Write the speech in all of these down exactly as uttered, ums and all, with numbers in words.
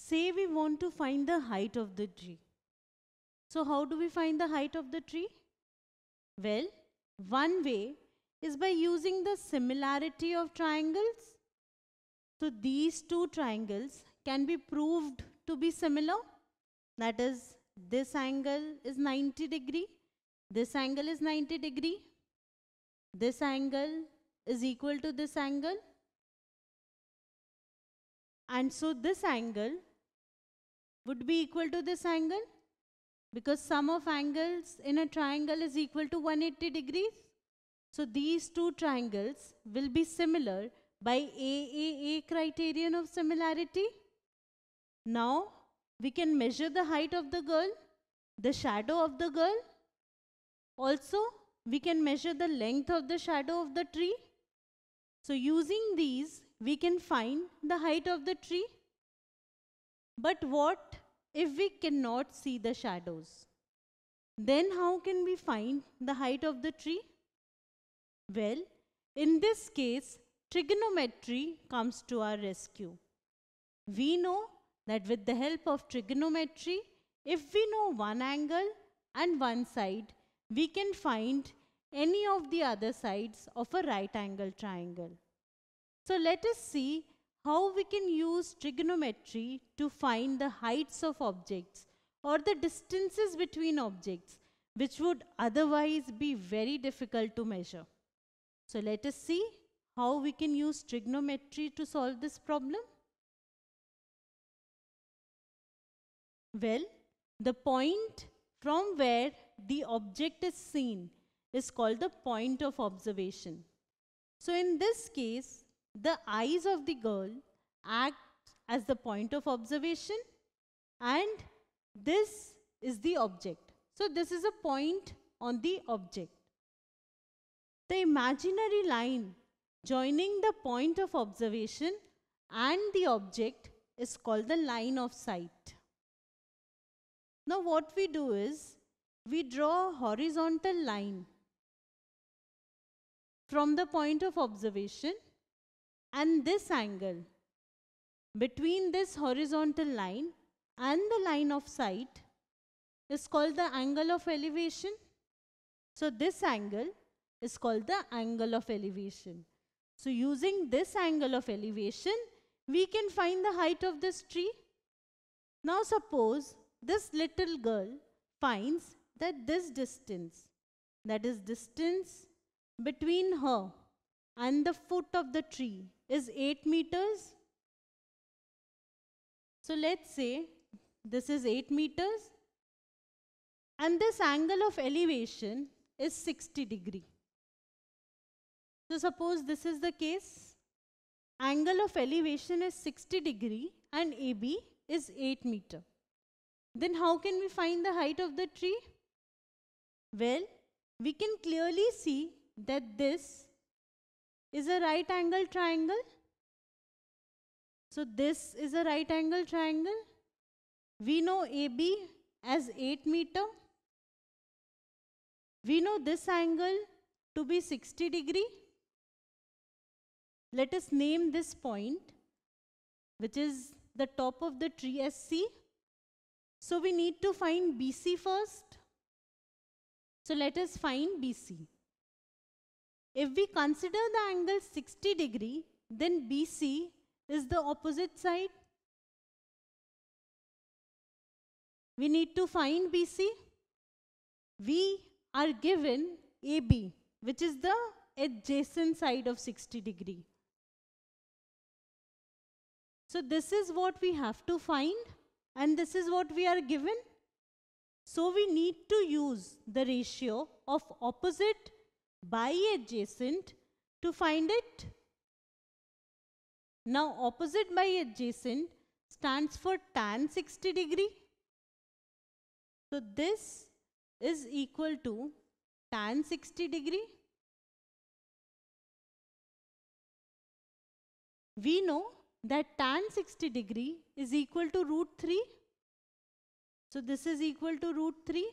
say we want to find the height of the tree. So how do we find the height of the tree? Well, one way is by using the similarity of triangles. So these two triangles can be proved to be similar. That is, this angle is ninety degree, this angle is ninety degree, this angle is equal to this angle, and so this angle would be equal to this angle, because sum of angles in a triangle is equal to one hundred eighty degrees. So these two triangles will be similar by A A A criterion of similarity. Now we can measure the height of the girl, the shadow of the girl. Also, we can measure the length of the shadow of the tree. So using these, we can find the height of the tree. But what if we cannot see the shadows? Then how can we find the height of the tree? Well, in this case, trigonometry comes to our rescue. We know that with the help of trigonometry, if we know one angle and one side, we can find any of the other sides of a right angle triangle. So let us see how we can use trigonometry to find the heights of objects or the distances between objects, which would otherwise be very difficult to measure. So let us see how we can use trigonometry to solve this problem. Well, the point from where the object is seen is called the point of observation. So in this case, the eyes of the girl act as the point of observation, and this is the object. So this is a point on the object. The imaginary line joining the point of observation and the object is called the line of sight. Now what we do is, we draw a horizontal line from the point of observation, and this angle between this horizontal line and the line of sight is called the angle of elevation. So this angle is called the angle of elevation. So using this angle of elevation, we can find the height of this tree. Now suppose this little girl finds that this distance, that is distance between her and the foot of the tree, is eight meters. So let's say this is eight meters and this angle of elevation is sixty degree. So suppose this is the case, angle of elevation is sixty degree and A B is eight meter. Then how can we find the height of the tree? Well, we can clearly see that this is a right angle triangle. So this is a right angle triangle. We know A B as eight meter. We know this angle to be sixty degree. Let us name this point, which is the top of the tree, as C. So we need to find B C first. So let us find B C. If we consider the angle sixty degree, then B C is the opposite side. We need to find B C. We are given A B, which is the adjacent side of sixty degree. So this is what we have to find, and this is what we are given. So we need to use the ratio of opposite by adjacent to find it. Now opposite by adjacent stands for tan sixty degree. So this is equal to tan sixty degree. We know that tan sixty degree is equal to root three. So this is equal to root three.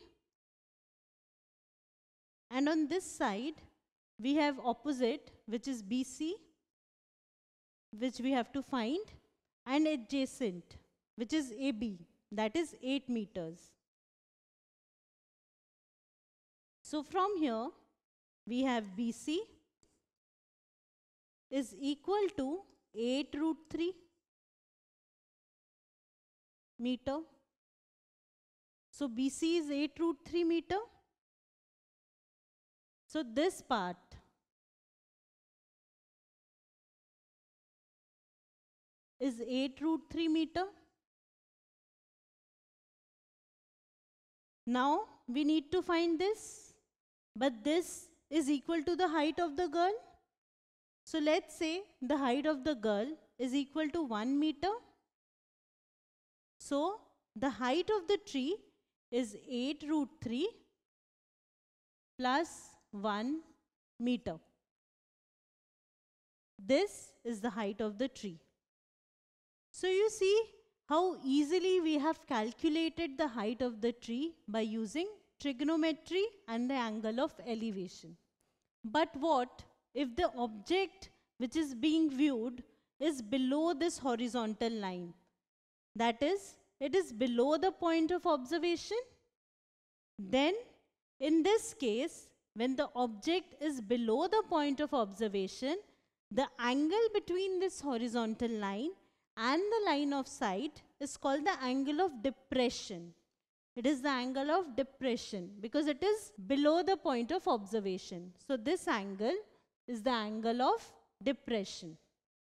And on this side, we have opposite, which is B C, which we have to find, and adjacent, which is A B, that is eight meters. So from here, we have B C is equal to eight root three meter. So B C is eight root three meter. So this part is eight root three meter. Now we need to find this, but this is equal to the height of the girl. So let's say the height of the girl is equal to one meter. So the height of the tree is eight root three plus one meter. This is the height of the tree. So you see how easily we have calculated the height of the tree by using trigonometry and the angle of elevation. But what if the object which is being viewed is below this horizontal line? That is, it is below the point of observation. Then in this case, when the object is below the point of observation, the angle between this horizontal line and the line of sight is called the angle of depression. It is the angle of depression because it is below the point of observation. So this angle is the angle of depression.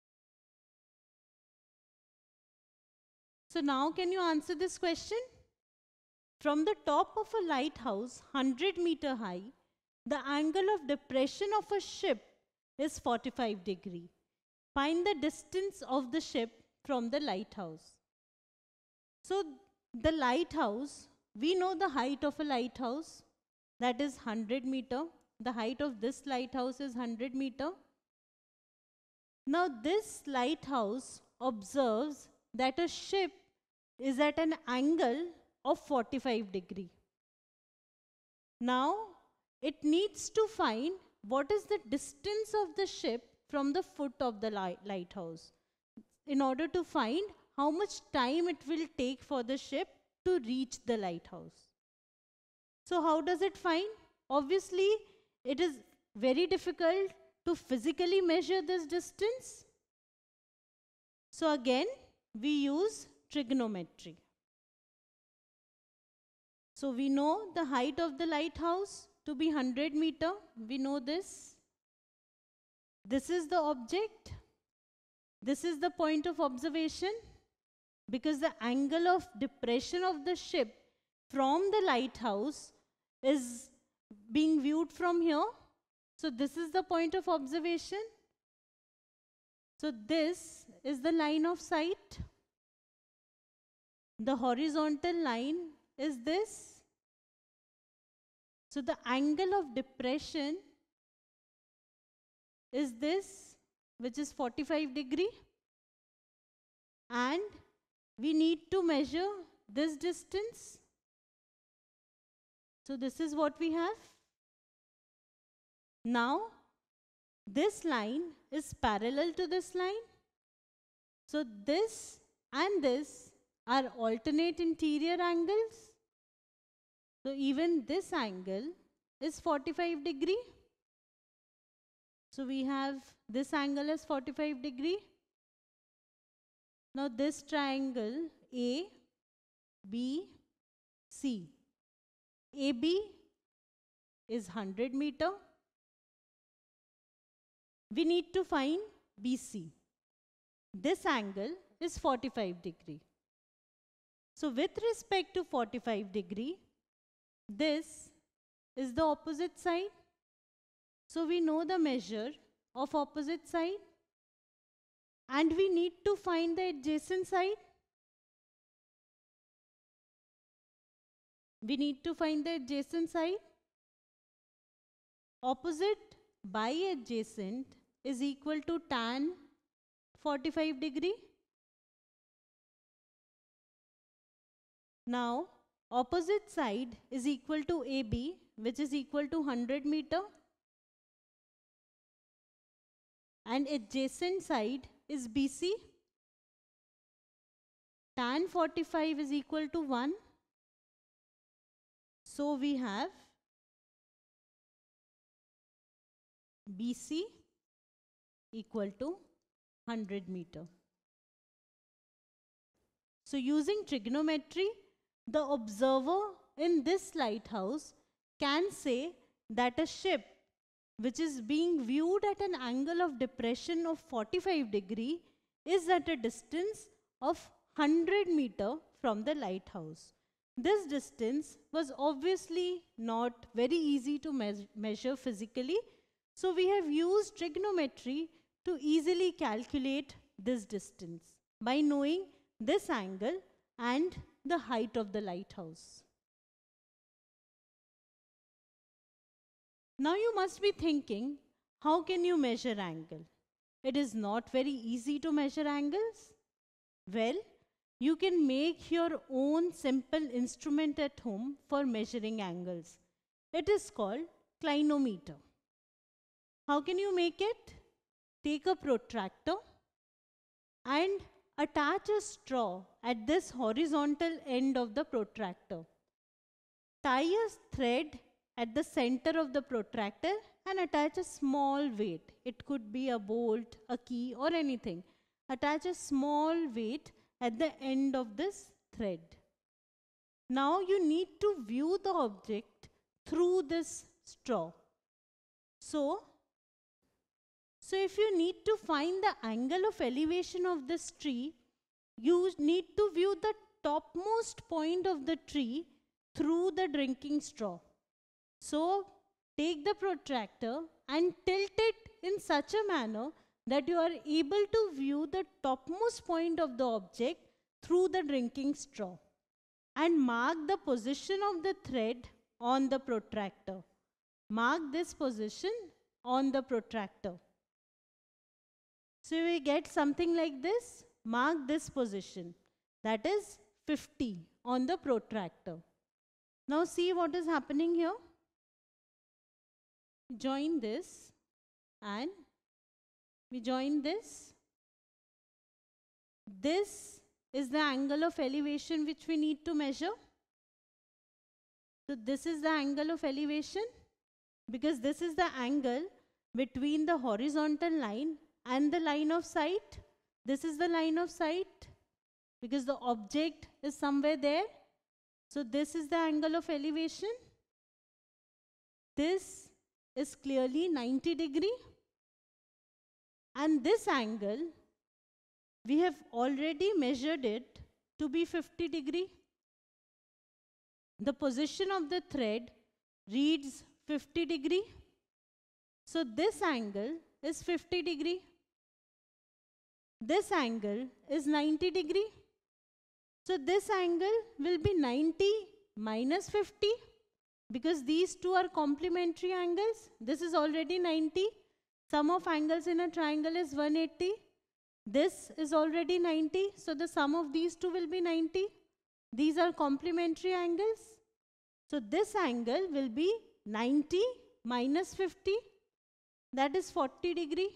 So now can you answer this question? From the top of a lighthouse one hundred meter high, the angle of depression of a ship is forty-five degree. Find the distance of the ship from the lighthouse. So the lighthouse, we know the height of a lighthouse, that is one hundred meter. The height of this lighthouse is one hundred meter. Now this lighthouse observes that a ship is at an angle of forty-five degree. Now it needs to find what is the distance of the ship from the foot of the light lighthouse in order to find how much time it will take for the ship to reach the lighthouse. So how does it find? Obviously, it is very difficult to physically measure this distance. So again, we use trigonometry. So we know the height of the lighthouse to be one hundred meter. We know this. This is the object. This is the point of observation, because the angle of depression of the ship from the lighthouse is being viewed from here. So this is the point of observation. So this is the line of sight. The horizontal line is this. So the angle of depression is this, which is forty-five degree. And we need to measure this distance. So this is what we have. Now, this line is parallel to this line. So this and this are alternate interior angles. So even this angle is forty-five degree. So we have this angle as forty-five degree. Now this triangle A, B, C. A B is one hundred meter. We need to find B C. This angle is forty-five degree. So with respect to forty-five degree, this is the opposite side. So we know the measure of opposite side. And we need to find the adjacent side. We need to find the adjacent side. Opposite by adjacent is equal to tan forty-five degree. Now, opposite side is equal to A B, which is equal to one hundred meter. And adjacent side is B C. tan forty-five is equal to one. So we have B C equal to one hundred meter. So using trigonometry, the observer in this lighthouse can say that a ship which is being viewed at an angle of depression of forty-five degree is at a distance of one hundred meter from the lighthouse. This distance was obviously not very easy to me measure physically, so we have used trigonometry to easily calculate this distance by knowing this angle and the height of the lighthouse. Now you must be thinking, how can you measure angle? It is not very easy to measure angles. Well, you can make your own simple instrument at home for measuring angles. It is called clinometer. How can you make it? Take a protractor and attach a straw at this horizontal end of the protractor. Tie a thread at the center of the protractor and attach a small weight. It could be a bolt, a key, or anything. Attach a small weight at the end of this thread. Now you need to view the object through this straw. So, so if you need to find the angle of elevation of this tree, you need to view the topmost point of the tree through the drinking straw. So, take the protractor and tilt it in such a manner that you are able to view the topmost point of the object through the drinking straw and mark the position of the thread on the protractor. Mark this position on the protractor. So we get something like this. Mark this position, that is fifty on the protractor. Now see what is happening here. Join this and we join this. This is the angle of elevation which we need to measure. So this is the angle of elevation because this is the angle between the horizontal line and the line of sight. This is the line of sight because the object is somewhere there. So this is the angle of elevation. This is clearly ninety degree. And this angle, we have already measured it to be fifty degree. The position of the thread reads fifty degree. So this angle is fifty degree. This angle is ninety degree. So this angle will be ninety minus fifty because these two are complementary angles. This is already ninety. Sum of angles in a triangle is one hundred eighty. This is already ninety. So the sum of these two will be ninety. These are complementary angles. So this angle will be ninety minus fifty. That is forty degree.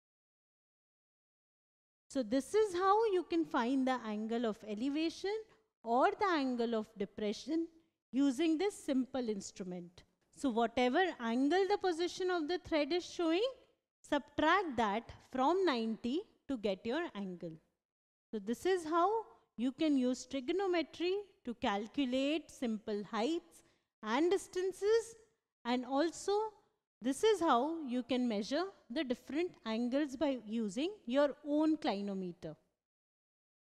So this is how you can find the angle of elevation or the angle of depression using this simple instrument. So whatever angle the position of the thread is showing, subtract that from ninety to get your angle. So this is how you can use trigonometry to calculate simple heights and distances, and also this is how you can measure the different angles by using your own clinometer.